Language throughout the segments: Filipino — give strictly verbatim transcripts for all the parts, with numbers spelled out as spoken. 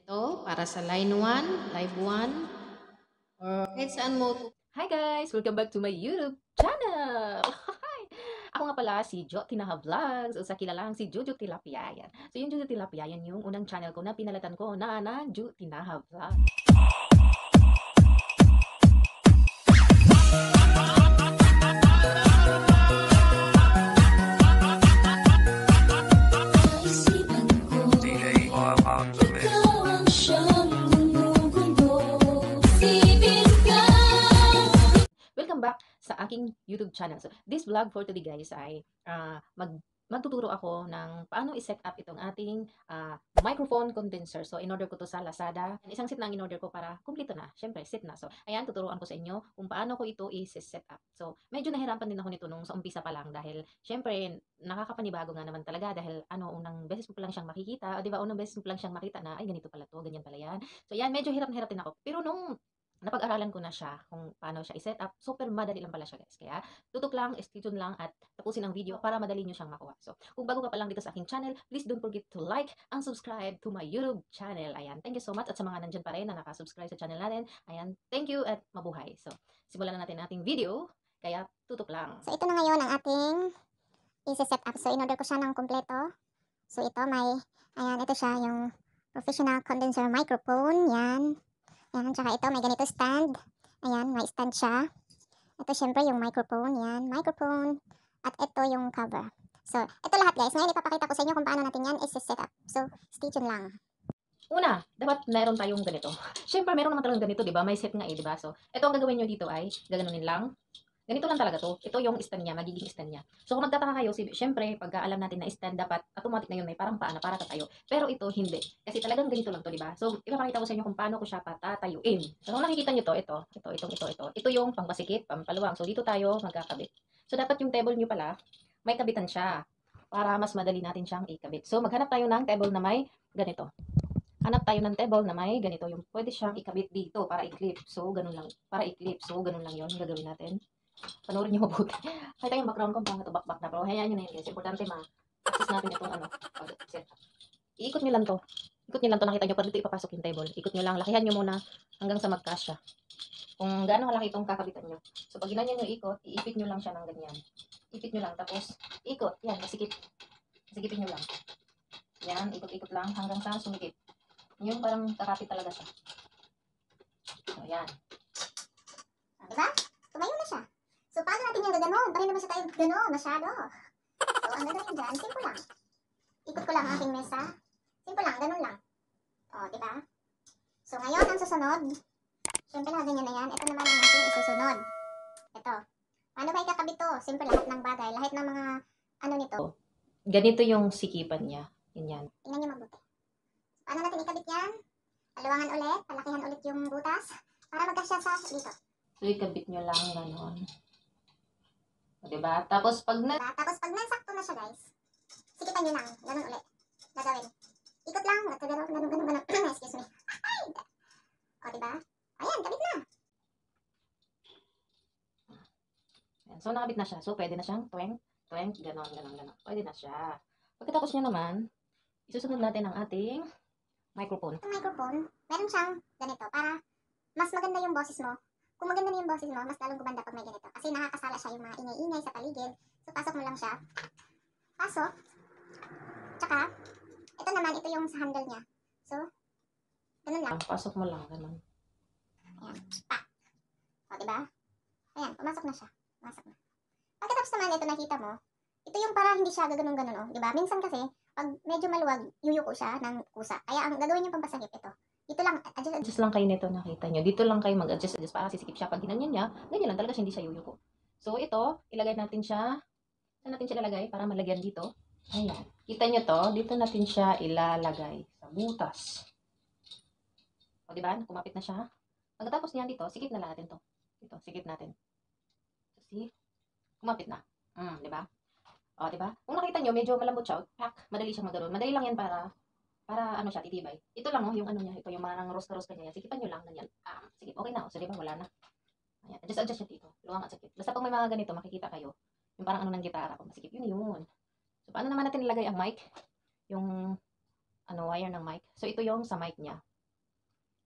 Ito, para sa line one, live one, or kahit saan mo. Hi guys! Welcome back to my YouTube channel! Hi! Ako nga pala si Jo Tinaha Vlogs o sa kilalang si Jojo Tilapia. Yan. So yung Jojo Tilapia, yan yung unang channel ko na pinalatan ko na na Jo Tinaha Vlogs. Welcome back sa aking YouTube channel. So, this vlog for today guys ay uh, mag magtuturo ako ng paano i-set up itong ating uh, microphone condenser. So, in-order ko to sa Lazada. Isang set na ang in-order ko para kumpleto na. Siyempre, set na. So, ayan, tuturuan ko sa inyo kung paano ko ito i-set up. So, medyo nahirapan din ako nito nung sa umpisa pa lang dahil, siyempre, nakakapanibago nga naman talaga dahil, ano, unang beses mo pa lang siyang makikita. O, di ba, unang beses mo pa lang siyang makita na, ay, ganito pala to, ganyan pala yan. So, yan, medyo hirap na hirap din ako. Pero nung napag-aralan ko na siya kung paano siya i-set up. Super madali lang pala siya guys. Kaya tutok lang, stay tuned lang at tapusin ang video para madali nyo siyang makuha. So kung bago ka pa lang dito sa aking channel, please don't forget to like and subscribe to my YouTube channel. Ayan, thank you so much. At sa mga nandyan pa rin na nakasubscribe sa channel natin, ayan, thank you at mabuhay. So simulan na natin ating video. Kaya tutok lang. So ito na ngayon ang ating i-set up. So in-order ko siya ng kompleto. So ito may, ayan, ito siya yung professional condenser microphone. Yan. Yan, tsaka ito may ganito stand. Ayan, may stand siya. Ito syempre yung microphone. Yan, microphone. At ito yung cover. So ito lahat guys. Ngayon ipapakita ko sa inyo kung paano natin yan i-set up. So stay tuned lang. Una, dapat meron tayong ganito. Siyempre, meron naman talagang ganito, di ba? May set nga eh, di ba? So, ito ang gagawin nyo dito ay, gaganunin lang. Ganito lang talaga to. Ito yung stand niya, magiging stand niya. So kung magtataka kayo, syempre, pagka alam natin na stand, dapat automatic na yun, may parang paa na para tatayo. Pero ito, hindi. Kasi talagang ganito lang to, di ba? So, ipapakita ko sa inyo kung paano ko siya patatayuin. So, kung nakikita nyo to, ito, ito, itong, ito, ito. Ito yung pangpasikip, pampaluwang. So, dito tayo magkakabit. So, dapat yung table nyo pala, may kabitan siya. Para mas madali natin siyang ikabit. So, maghanap tayo ng table na may ganito. Hanap tayo ng table na may ganito. Yung pwede siyang ikabit dito para i-clip. So, ganun lang. Para i-clip. So, ganun lang yun. Gagawin natin. Panoorin niyo mabuti. Kahit yung background ko, pang bakbak na. Pero hayaan nyo na yun guys. Importante ma-access natin itong ano. Set up. Iikot nyo lang to. Ikot nyo lang to. Nakita nyo pa dito ipapasok yung table. Ikot nyo lang. Lakihan nyo muna hanggang sa magkasya. Kung gaano kalaki itong kakabitan nyo. So pag ginanyan nyo ikot, iipit nyo lang siya ng ganyan. Ipit nyo lang. Tapos ikot. Yan. Masikip. Masikipin nyo lang. Yan. Ikot-ikot lang hanggang sa sumikip. Yung parang kakapit talaga siya. So yan. Diba? Tumayo na siya. So, paano natin yung gaganon? Para naman siya tayo ganon, masyado. So, ang gagawin dyan, simple lang. Ikot ko lang ang aking mesa. Simple lang, ganon lang. O, diba? So, ngayon, ang susunod, siyempre na ganyan na yan. Ito naman ang ating isusunod. Ito. Paano ba ikakabit to? Simple, lahat ng bagay. Lahat ng mga, ano nito. Ganito yung sikipan niya. Ganyan. Tingnan nyo mabuti. Paano natin ikabit yan? Paluwangan ulit, palakihan ulit yung butas, para magkasya sa dito. So, ikabit nyo lang ganon. O, diba? Tapos, pag na... Diba? Tapos, pag nasakto na siya, guys, sikipan nyo lang. Ganon ulit. Gagawin. Ikot lang. Ganon, ganon, ganon, ganon. Excuse me. O, diba? Ayan, kabit na. Ayan. So, nakabit na siya. So, pwede na siyang tweng, tweng, ganon, ganon, ganon. Pwede na siya. Pagkatapos niya naman, isusunod natin ang ating microphone. Itong microphone, meron siyang ganito para mas maganda yung boses mo. Kung maganda na yung boses mo, mas lalong gumanda pag may ganito. Kasi nakakasala siya yung mga ingay-ingay sa paligid. So, pasok mo lang siya. Pasok. Tsaka, ito naman, ito yung sa handle niya. So, ganun lang. Pasok mo lang, ganon. Ayan. Pa. O, diba? Ayan, pumasok na siya. Pumasok na. Pagkatapos naman, ito nakita mo, ito yung para hindi siya gaganong-ganon, oh. Diba? Minsan kasi, pag medyo maluwag, yuyuko siya ng kusa. Kaya ang gagawin yung pampasakip, ito. Dito lang, adjust, Adjust lang kayo nito, nakita nyo. Dito lang kayo mag-adjust, adjust para sisikip siya. Pag ginanyan niya, ganyan lang talaga siya, hindi siya yuyuko. So, ito, ilagay natin siya. Saan natin siya ilalagay para malagyan dito? Ayan. Kita nyo to, dito natin siya ilalagay sa butas. O, diba? Kumapit na siya. Pagkatapos niyan dito, sikip na lang natin to. Dito, sikip natin. So, see? Kumapit na. Hmm, diba? O, diba? Kung nakita nyo, medyo malambot siya. Pak, madali siyang magkaroon. Madali lang yan para para ano siya, titibay. Ito lang, oh, yung ano niya, ito yung marang roska-roska niya. Sikipan nyo lang, ganyan. Ah, sige, okay na. O, so, diba, wala na. Ayan, adjust, adjust siya dito. Luwang at sakit. Basta pag may mga ganito, makikita kayo. Yung parang ano ng gitara, kung masikip, yun yun. So, paano naman natin nilagay ang mic? Yung, ano, wire ng mic. So, ito yung sa mic niya.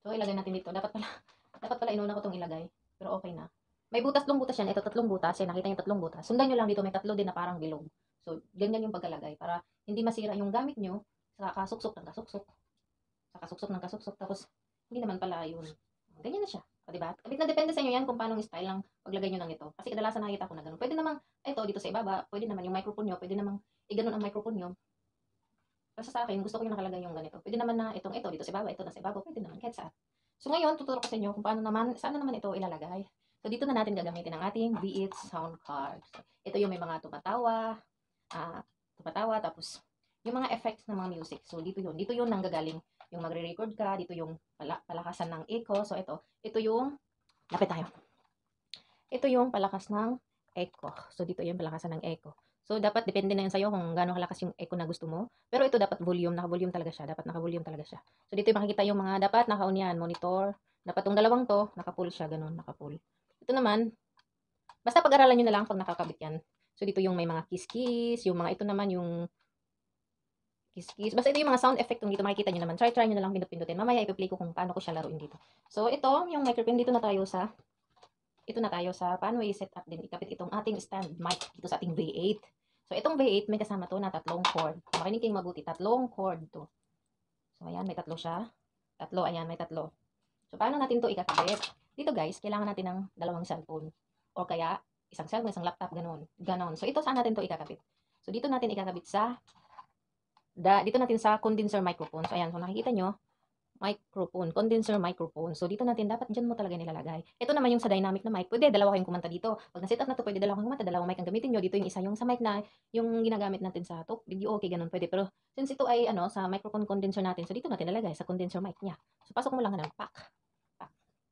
So, ilagay natin dito. Dapat pala, dapat pala inuna ko itong ilagay. Pero okay na. May butas, tatlong butas yan. Ito, tatlong butas. Yan, nakita niyo tatlong butas. Sundan nyo lang dito. May tatlo din na parang bilog. So, ganyan yung pagkalagay. Para hindi masira yung gamit nyo sa kasuksok ng kasuksok. Sa kasuksok ng kasuksok. Tapos, hindi naman pala yun. Ganyan na siya. O, diba? Kabit na depende sa inyo yan kung paano yung style lang paglagay nyo ng ito. Kasi kadalasan nakikita ko na ganun. Pwede namang, ito, dito sa ibaba. Pwede naman yung microphone nyo. Pwede namang i-ganon ang microphone nyo. Kasi sa akin, gusto ko yung nakalagay yung ganito. Pwede naman na itong ito, dito sa ibaba, ito na sa ibaba. Pwede naman, kahit saan. So, ngayon, tuturo ko sa inyo kung paano naman, saan na naman ito ilalagay. So, dito na natin gagamitin ang ating Be It sound card. So, ito yung may mga tumatawa, uh, tumatawa, tapos yung mga effects ng mga music. So, dito yun. Dito yun nanggagaling. Yung magre-record ka, dito yung pala, palakasan ng echo. So, ito. Ito yung, lapit tayo. Ito yung palakas ng echo. So, dito yung palakasan ng echo. So, dapat depende na yun sa'yo kung gaano kalakas yung echo na gusto mo. Pero ito dapat volume. Naka-volume talaga siya. Dapat naka-volume talaga siya. So, dito yung makikita yung mga dapat naka-on yan. Monitor. Dapat tong dalawang to, naka-full siya. Ganun, naka-full. Ito naman, basta pag-aralan nyo na lang pag nakakabit yan. So, dito yung may mga kiss-kiss. Yung mga ito naman yung kiss-kiss. Basta ito yung mga sound effect yung dito makikita nyo naman. Try-try nyo na lang pindot-pindutin. Mamaya ipi-play ko kung paano ko siya laruin dito. So, ito yung microphone. Dito na tayo sa ito na tayo sa paano i-set up din. Ikapit itong ating stand mic dito sa ating V eight. So, itong V eight, may kasama to na tatlong cord. Makinig kayong mabuti. Tatlong cord to. So, ayan, may tatlo siya. Tatlo, ayan, may tatlo. So, paano natin to ikakabit? Dito, guys, kailangan natin ng dalawang cellphone. O kaya, isang cellphone, isang laptop, ganun. Ganon. So, ito, saan natin to ikakabit? So, dito natin ikakabit sa, da, dito natin sa condenser microphone. So, ayan, so nakikita nyo, microphone, condenser microphone. So, dito natin, dapat dyan mo talaga nilalagay. Ito naman yung sa dynamic na mic. Pwede, dalawa kayong kumanta dito. Pag na-set up na to, pwede dalawa kayong kumanta, dalawang mic ang gamitin nyo. Dito yung isa, yung sa mic na, yung ginagamit natin sa talk, video, okay, ganun, pwede. Pero, since ito ay, ano, sa microphone condenser natin, so dito natin lalagay, sa condenser mic niya. So, pasok mo lang ng pack. Pack.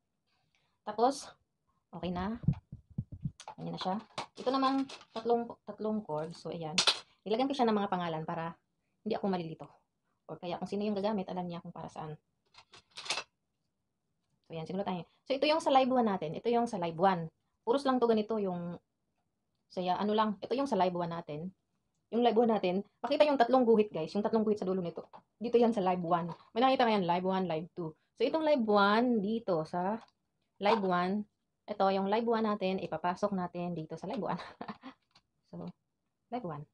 Tapos, okay na. Ganyan na siya. Ito namang tatlong, tatlong cord. So, ayan. Nilagyan ko siya ng mga pangalan para hindi ako malilito. Or kaya kung sino yung gagamit, alam niya kung para saan. So, yan. Siguro tayo. So, ito yung sa live one natin. Ito yung sa live one. Puros lang to ganito yung saya, ano lang. Ito yung sa live one natin. Yung live one natin, makita yung tatlong guhit, guys. Yung tatlong guhit sa dulo nito. Dito yan sa live one. May nakita ka yan, live one, live two. So, itong live one dito sa live one. Ito, yung live one natin, ipapasok natin dito sa live one. So, live one.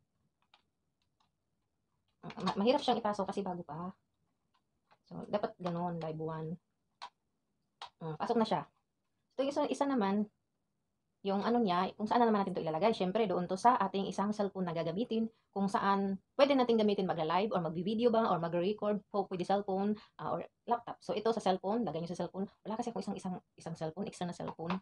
Mahirap siyang ipasok kasi bago pa. So, dapat ganun, live one. Uh, pasok na siya. So, isa, isa naman, yung ano niya, kung saan na naman natin ito ilalagay. Siyempre, doon to sa ating isang cellphone na gagamitin, kung saan pwede natin gamitin magla-live or mag-video ba or mag-record po pwede cellphone uh, or laptop. So, ito sa cellphone, lagay nyo sa cellphone. Wala kasi akong isang, isang, isang cellphone, extra na cellphone.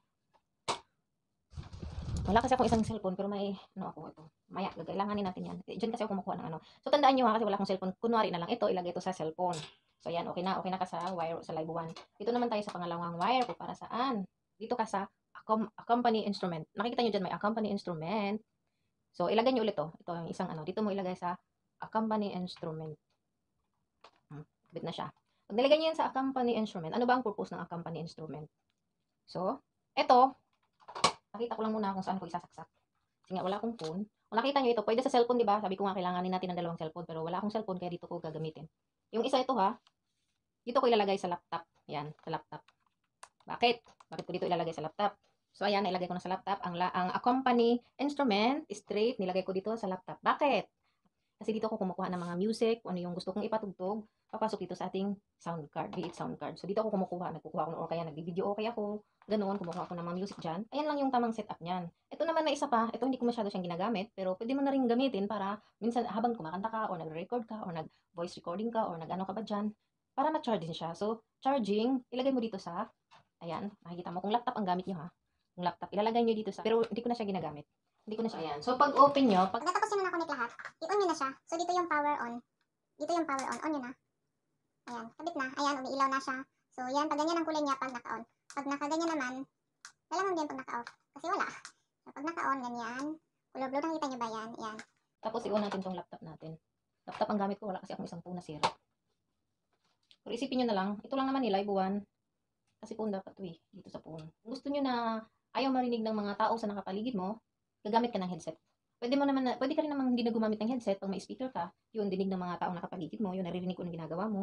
Wala kasi akong isang cellphone, pero may, ano ako, ito. Maya, kailanganin natin yan. Diyan kasi ako kumukuha ng ano. So, tandaan nyo ha, kasi wala akong cellphone. Kunwari na lang, ito, ilagay ito sa cellphone. So, yan, okay na, okay na ka sa wire, sa live one. Dito naman tayo sa pangalawang wire, kung para saan. Dito ka sa accompany instrument. Nakikita nyo dyan, may accompany instrument. So, ilagay nyo ulit to. Ito yung isang ano. Dito mo ilagay sa accompany instrument. Hmm, kabit na siya. Pag nilagay nyo yan sa accompany instrument, ano ba ang purpose ng accompany instrument? So, ito, nakita ko lang muna kung saan ko isasaksak. Kasi nga, wala akong phone. Kung nakita nyo ito, pwede sa cellphone, di ba? Sabi ko nga, kailanganin natin ng dalawang cellphone, pero wala akong cellphone, kaya dito ko gagamitin. Yung isa ito ha, dito ko ilalagay sa laptop. Yan, sa laptop. Bakit? Bakit ko dito ilalagay sa laptop? So, ayan, nilagay ko na sa laptop. Ang, ang accompany instrument, straight, nilagay ko dito sa laptop. Bakit? Kasi dito ako kumukuha ng mga music, kung ano yung gusto kong ipatugtog, papasok dito sa ating sound card, Be It sound card. So, dito ako kumukuha, nagkukuha ako, or kaya nag-video okay ako, ganoon, kumukuha ako ng mga music dyan. Ayan lang yung tamang setup niyan. Ito naman na isa pa, ito hindi ko masyado siyang ginagamit, pero pwede mo na rin gamitin para minsan habang kumakanta ka, or nag-record ka, or nag-voice recording ka, or nag-ano ka ba dyan, para ma-charge din siya. So, charging, ilagay mo dito sa, ayan, makikita mo, kung laptop ang gamit nyo ha, kung laptop, ilalagay nyo dito sa, pero hindi ko na siya ginagamit. Hindi ko na siya, ayan. So, pag open nyo, pag Pag natapos nyo na na-connect lahat, i-on nyo na siya. So, dito yung power on. Dito yung power on. On nyo na. Ayan, kabit na. Ayan, umiilaw na siya. So, yan, pag ganyan ang kulay niya, pag naka-on. Pag naka-ganyan naman, malamang din pag naka-off. Kasi wala. So, pag naka-on, ganyan. Color blue, nakita nyo ba yan? Ayan. tapos i-on natin tong laptop natin. Laptop ang gamit ko, wala kasi akong isang phone na sira. Pero isipin nyo na lang, ito lang naman ni live one. Kasi phone dapat to eh, dito sa phone. Kung gusto nyo na ayaw marinig ng mga tao sa nakapaligid mo, gagamit ka ng headset. Pwede mo naman na, pwede ka rin naman hindi na gumamit ng headset pag may speaker ka. Yun, dinig ng mga taong nakapaligid mo, yun, naririnig ko ng ginagawa mo.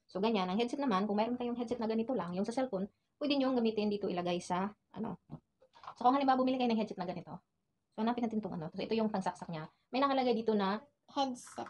So, ganyan. Ang headset naman, kung mayroon kayong headset na ganito lang, yung sa cellphone, pwede nyo gamitin dito ilagay sa, ano. So, kung halimbawa bumili kayo ng headset na ganito, so, hanapin natin itong ano. So, ito yung pangsaksak niya. May nakalagay dito na, Headset.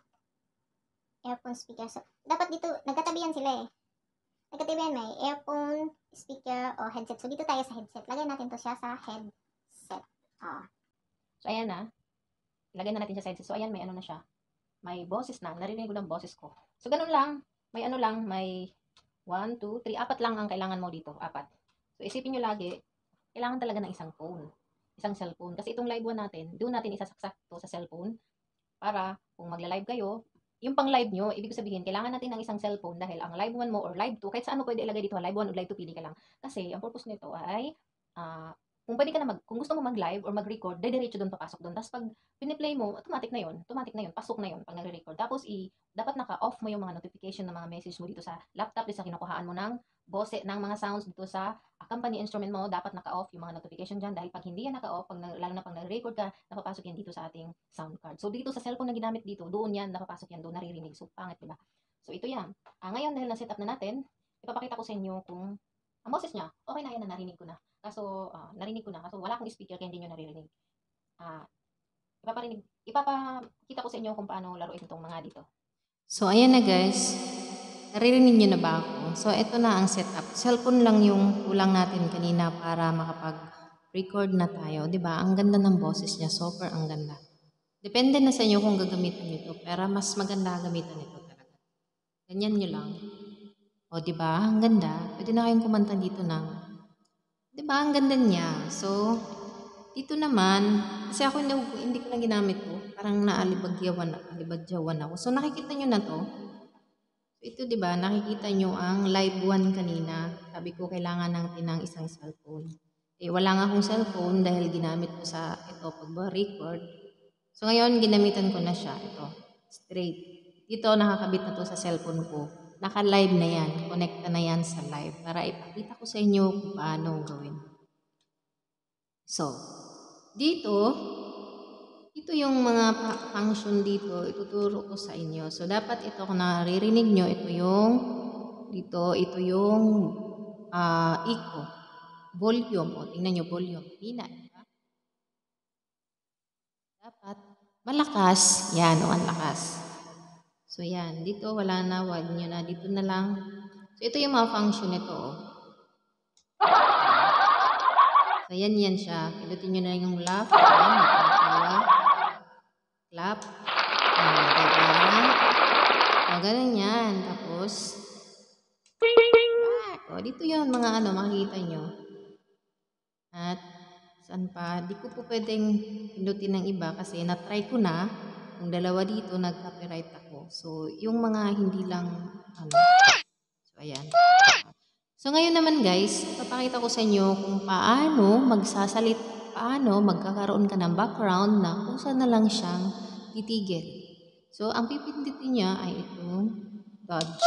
Earphone speaker. So, dapat dito, nagkatabihan sila eh. Nagkatabihan may earphone, speaker, o headset. So, dito tayo sa headset. Lagay natin to siya sa headset. Oh. so, ayan na. Ilagay na natin siya sa headset. So, ayan, may ano na siya. May boses na. Narinig ko ng boses ko. So, ganun lang. May ano lang, may one, two, three, apat lang ang kailangan mo dito. Apat. So, isipin nyo lagi, kailangan talaga ng isang phone. Isang cellphone. Kasi itong live one natin, doon natin isasaksak to sa cellphone para kung magla-live kayo, yung pang live nyo, ibig sabihin, kailangan natin ng isang cellphone dahil ang live one mo or live two, kahit saan mo pwede ilagay dito, live one or live two, pili ka lang. Kasi ang purpose nito ay, uh, kung pwede ka na mag, kung gusto mo mag-live or mag-record, dediretso doon papasok doon. Tapos pag piniplay mo, automatic na yun, automatic na yun, pasok na yun pag nagre-record. Tapos i, dapat naka-off mo yung mga notification ng mga message mo dito sa laptop, dito sa kinukuhaan mo ng bose, ng mga sounds dito sa accompany instrument mo, dapat naka-off yung mga notification dyan dahil pag hindi yan naka-off, pag, lalo na pag nag-record ka, napapasok yan dito sa ating sound card. So dito sa cellphone na ginamit dito, doon yan, napapasok yan, doon naririnig. So pangit, diba? So ito yan. Ah, ngayon dahil na-set up na natin, ipapakita ko sa inyo kung ang boses niya, okay na yan na narinig ko na. Kaso, uh, narinig ko na. Kaso wala akong speaker kaya hindi nyo naririnig. Ah, ipaparinig, ipapakita ko sa inyo kung paano laruin itong mga dito. So, ayan na guys. Naririnig nyo na ba ako? So, ito na ang setup. Cellphone lang yung kulang natin kanina para makapag-record na tayo. Diba? Ang ganda ng boses niya. Super ang ganda. Depende na sa inyo kung gagamitan nyo ito. Pero mas maganda gamitan ito talaga. Ganyan nyo lang. O, diba? Ang ganda. Pwede na kayong kumanta dito ng, diba? Ang ganda niya. So, dito naman, kasi ako hindi, hindi ko lang ginamit to. Parang naalibagyawan, naalibagyawan ako. So, nakikita nyo na to. Ito, di ba, nakikita nyo ang live one kanina. Sabi ko, kailangan natin ng isang cellphone. Eh, wala nga akong cellphone dahil ginamit ko sa ito pag-record. So, ngayon, ginamitan ko na siya. Ito, straight. Dito, nakakabit na to sa cellphone ko. Naka-live na yan. Connecta na yan sa live. Para ipakita ko sa inyo kung paano gawin. So, dito, ito yung mga function dito, ituturo ko sa inyo. So, dapat ito, kung naririnig nyo, ito yung, dito, ito yung uh, echo, volume. O, tingnan nyo, volume. Hina, diba? Dapat, malakas. Yan, o, ang lakas. So, yan. Dito, wala na, wag nyo na. Dito na lang. So, ito yung mga function nito, o. So, yan, yan siya. Pilutin nyo na yung laugh. Yan, nakakatawa. Clap. Ayan, diba? O, ganun yan. Tapos, o, dito yun, mga ano, makikita nyo. At, saan pa? Di ko po pwedeng pinutin ng iba kasi na-try ko na. Yung dalawa dito, nag-copyright ako. So, yung mga hindi lang, ano. So, ayan. So, ngayon naman guys, papakita ko sa inyo kung paano magsasalit, paano magkakaroon ka ng background na kung saan na lang siyang titigil. So, ang pipindutin niya ay itong dodge.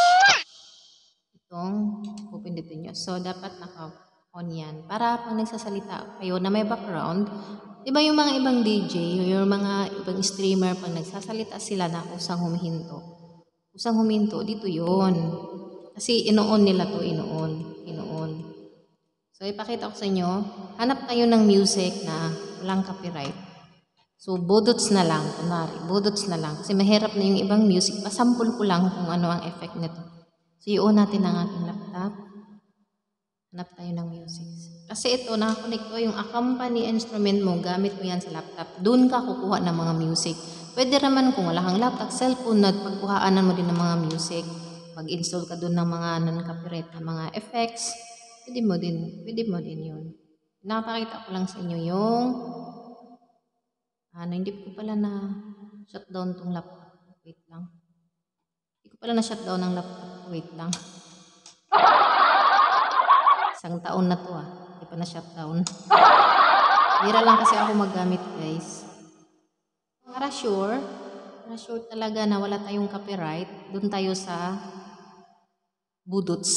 Itong pupindutin niyo. So, dapat naka-on yan. Para pag nagsasalita kayo na may background, di ba yung mga ibang D J, yung mga ibang streamer, pag nagsasalita sila na kusang humihinto. Kusang huminto, dito yun. Kasi inoon nila to, inoon, inoon. So, ipakita ko sa inyo, hanap kayo ng music na walang copyright. So, budots na lang, kunwari, budots na lang. Kasi mahirap na yung ibang music. Pasample ko lang kung ano ang effect nito. So, i-on natin ang ating laptop. Hanap tayo ng music. Kasi ito, nakakonect ko yung accompany instrument mo, gamit mo yan sa laptop. Doon ka kukuha ng mga music. Pwede naman kung wala kang laptop, cellphone na pagkuhaanan mo din ng mga music. Mag-install ka doon ng mga non-copyright na mga effects. Pwede mo din, pwede mo din yun. Nakapakita ko lang sa inyo yung ano, hindi ko pala na shutdown tong laptop. Wait lang. Hindi ko pala na shutdown ng laptop. Wait lang. Isang taon na to ah. Hindi pa na shutdown. Hira lang kasi ako maggamit guys. Para sure, para sure talaga na wala tayong copyright, doon tayo sa budots.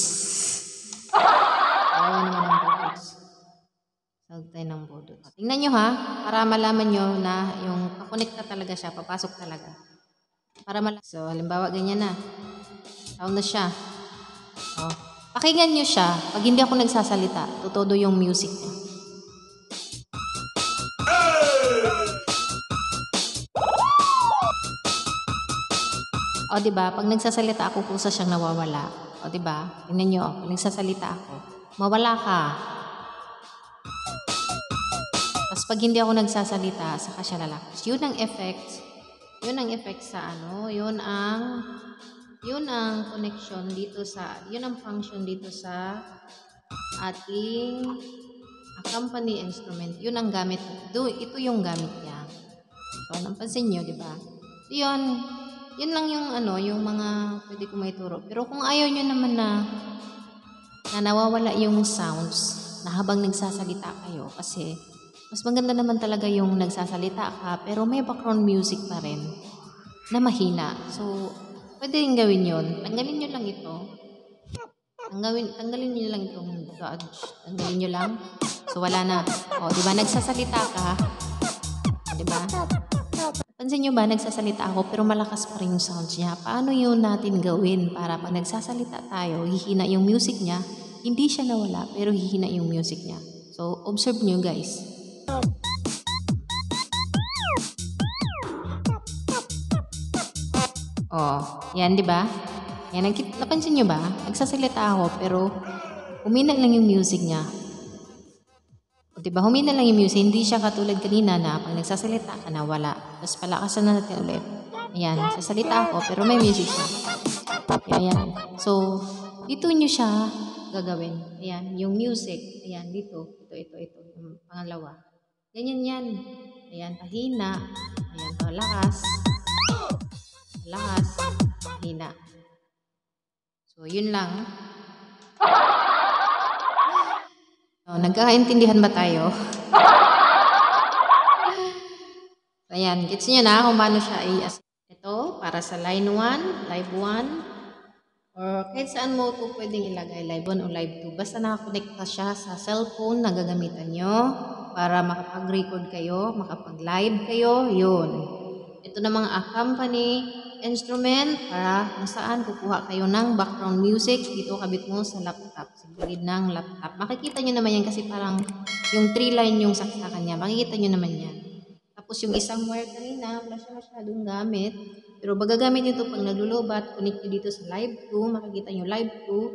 Ayaw naman ng budots. Sag tayo ng budots. Tingnan nyo ha, para malaman nyo na yung kakonekta talaga siya, papasok talaga. Para malaman. So, halimbawa ganyan na. Sound na siya. Pakinggan nyo siya. Pag hindi ako nagsasalita, tutodo yung music niya. O, di ba? Pag nagsasalita ako, kusa siyang nawawala. O, di ba? Tingnan nyo, pag nagsasalita ako, mawala ka. Tapos pag hindi ako nagsasalita, saka siya lalakas. Yun ang effect. Yun ang effect sa ano, yun ang yun ang connection dito sa, yun ang function dito sa ating accompany instrument. Yun ang gamit. Do, ito yung gamit niya. So, napansin nyo, di ba? Yun, yun lang yung ano, yung mga pwede ko maituro. Pero kung ayaw nyo naman na na nawawala yung sounds na habang nagsasalita kayo, kasi mas maganda naman talaga yung nagsasalita ka pero may background music pa rin na mahina. So, pwede rin gawin yun. Tanggalin nyo lang ito. Tanggalin, tanggalin nyo lang itong dodge. Tanggalin nyo lang. So, wala na. O, di ba? Nagsasalita ka. O, di ba? Pansin nyo ba? Nagsasalita ako pero malakas pa rin yung sounds niya. Paano yun natin gawin para pag nagsasalita tayo, hihina yung music niya? Hindi siya nawala pero hihina yung music niya. So, observe nyo guys. Oh, yan, di ba? Yan, nakit- napansin nyo ba? Nagsasalita ako, pero humina lang yung music niya. O, di ba? Humina lang yung music. Hindi siya katulad kanina na pag nagsasalita ka na, wala. Tapos palakasan na natin ulit. Ayan, sasalita ako, pero may music siya. Ayan. So, dito nyo siya gagawin. Ayan, yung music. Ayan, dito. Ito, ito, ito. Yung pangalawa. Yan, yan, yan. Ayan, pahina. Ayan, palakas. Lakas, hina. So, yun lang. So, nagkakaintindihan ba tayo? So, ayan, gets nyo na kung paano siya i-as. Ito, para sa line one, live one, or kahit saan mo ito pwedeng ilagay, live one o live two. Basta nakakonekta siya sa cellphone na gagamitan nyo para makapag-record kayo, makapag-live kayo, yun. Ito na mga accompany instrument para kung saan kukuha kayo ng background music. Dito kabit mo sa laptop, sa gilid ng laptop. Makikita nyo naman yan kasi parang yung three line yung saksakan niya. Makikita nyo naman yan. Tapos yung isang wire kanina, wala siya masyadong gamit. Pero magagamit nyo ito pag naglulubat, connect nyo dito sa live two. Makikita nyo live two.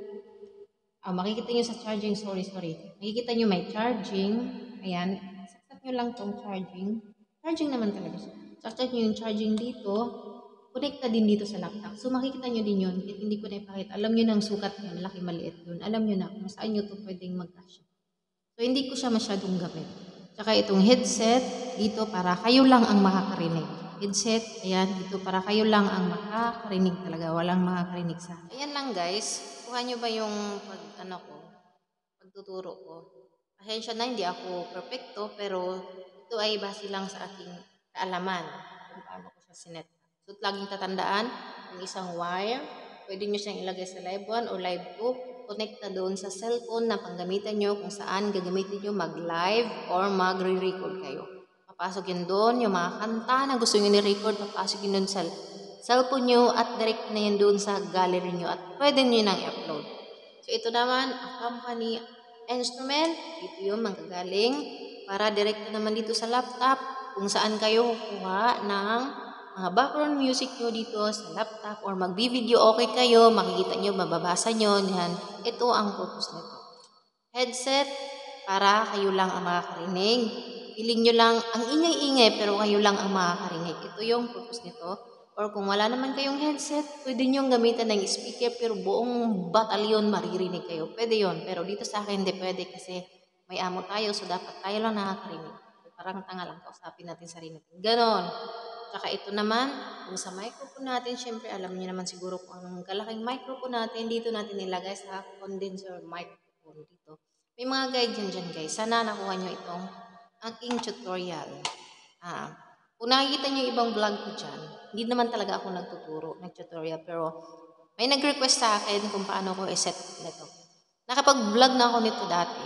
Ah, makikita nyo sa charging, sorry, sorry. Makikita nyo may charging. Ayan. Saksak nyo lang tong charging. Charging naman talaga siya. Saksak nyo yung charging dito. Connecta din dito sa laptop. So, makikita nyo din yun. Kahit hindi ko na ipakita. Alam nyo ng sukat yun. Laki, maliit yun. Alam nyo na kung saan nyo ito pwedeng magkasya. So, hindi ko siya masyadong gamit. Tsaka itong headset, dito para kayo lang ang makakarinig. Headset, ayan, dito para kayo lang ang makakarinig talaga. Walang makakarinig sa akin. Ayan lang guys. Kuha nyo ba yung pag, ano ko, pagtuturo ko. Pasensya na, hindi ako perfecto, pero ito ay base lang sa aking kaalaman kung paano ko siya sinet. So, laging tatandaan, yung isang wire, pwede nyo siyang ilagay sa live one o live two. Connecta doon sa cellphone na panggamitan nyo kung saan gagamitin nyo mag-live or mag-re-record kayo. Papasok yun doon, yung mga kanta na gusto nyo ni-record, papasok yun doon sa cellphone nyo at direct na yun doon sa gallery nyo at pwede nyo nang i-upload. So, ito naman, accompany instrument, dito yung manggagaling para direct na naman dito sa laptop kung saan kayo kukuha ng mga background music nyo dito sa laptop or mag-video okay kayo, makikita nyo, mababasa nyo, yan. Ito ang purpose nito. Headset, para kayo lang ang makakarinig. Feeling nyo lang, ang ingay-ingay, pero kayo lang ang makakarinig. Ito yung purpose nito. Or kung wala naman kayong headset, pwede nyo gamitan ng speaker, pero buong batalyon maririnig kayo. Pwede yon, pero dito sa akin hindi pwede kasi may amo tayo, so dapat tayo lang nakakarinig. Parang tanga lang, kausapin natin sarili natin. Ganon. Tsaka ito naman, kung sa microphone natin, syempre alam niyo naman siguro kung anong kalaking microphone natin, dito natin ilagay sa condenser microphone dito. May mga guide dyan dyan guys. Sana nakuha nyo itong aking tutorial. Ah, kung nakikita nyo ibang vlog ko dyan, hindi naman talaga ako nagtuturo, nag-tutorial, pero may nag-request sa akin kung paano ko i-set nito. Nakapag-vlog na ako nito dati,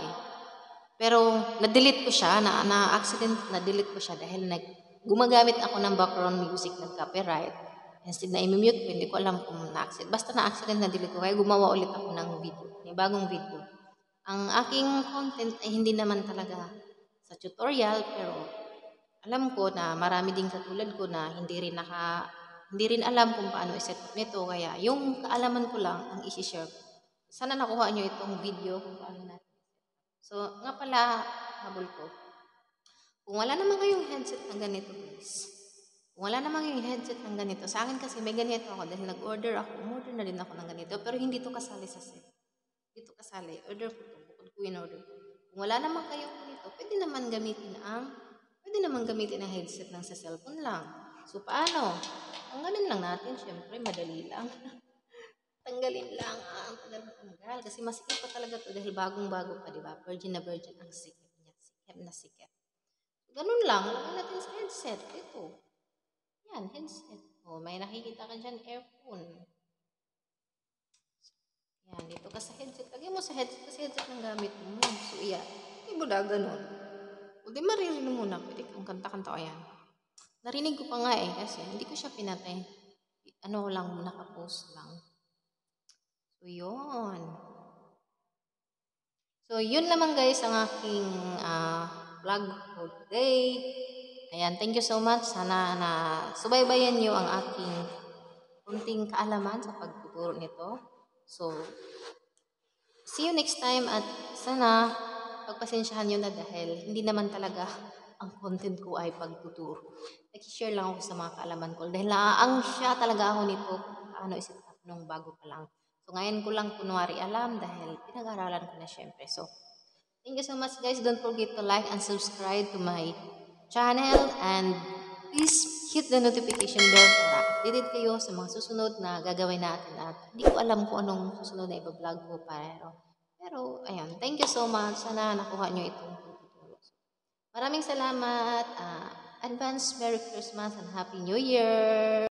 pero na-delete ko siya, na, na-accident, na-delete ko siya dahil nag gumagamit ako ng background music ng copyright. Instead na i-mute ko, hindi ko alam kung na-accident. Basta na-accident na delete ko. Kaya gumawa ulit ako ng video, ng bagong video. Ang aking content ay hindi naman talaga sa tutorial, pero alam ko na marami din katulad ko na hindi rin naka hindi rin alam kung paano i-set up nito. Kaya yung kaalaman ko lang ang i-share ko. Sana nakuha nyo itong video kung paano natin. So, nga pala, habol ko. Kung wala naman kayong headset ng ganito, guys. Kung wala naman kayong headset ng ganito, sa akin kasi may ganito ako dahil nag-order ako. Umorder na din ako ng ganito, pero hindi to kasali sa set. Hindi to kasali. Order ko to. Bukod ko in-order ko. Kung wala naman kayong ganito, pwede naman gamitin ang pwede naman gamitin ang headset ng sa cellphone lang. So, paano? Ang ganun lang natin, syempre, madali lang. Tanggalin lang ang tagal-tanggal. Kasi masikip pa talaga to dahil bagong-bago pa, di ba? Virgin na virgin ang sikip niya. Sikip na sikip. Ganun lang. Lagyan natin sa headset. Ito. Yan, headset. O, may nakikita ka dyan, earphone. Yan, dito ka sa headset. Lagyan mo sa headset kasi headset ng gamit mo. So, yan. Hindi mo na ganun. O, di maririnig mo na. Pwede kang kanta-kanta o yan. Narinig ko pa nga eh kasi hindi ko siya pinatay. Ano lang, nakapost lang. So, yun. So, yun naman guys ang aking uh, vlog for today. Ayan, thank you so much. Sana na subaybayan nyo ang aking kunting kaalaman sa pagtuturo nito. So, see you next time at sana pagpasensyahan nyo na dahil hindi naman talaga ang content ko ay pagtuturo. Nag-share lang ako sa mga kaalaman ko dahil naaang siya talaga ako nito paano iset up nung bago pa lang. So, ngayon ko lang kunwari alam dahil pinag-aralan ko na syempre. So, thank you so much guys. Don't forget to like and subscribe to my channel and please hit the notification bell para updated kayo sa mga susunod na gagawin natin at hindi ko alam kung anong susunod na iba-vlog ko pero pero ayun, thank you so much. Sana nakuha nyo itong tuturo. Maraming salamat. Uh, advance Merry Christmas and Happy New Year!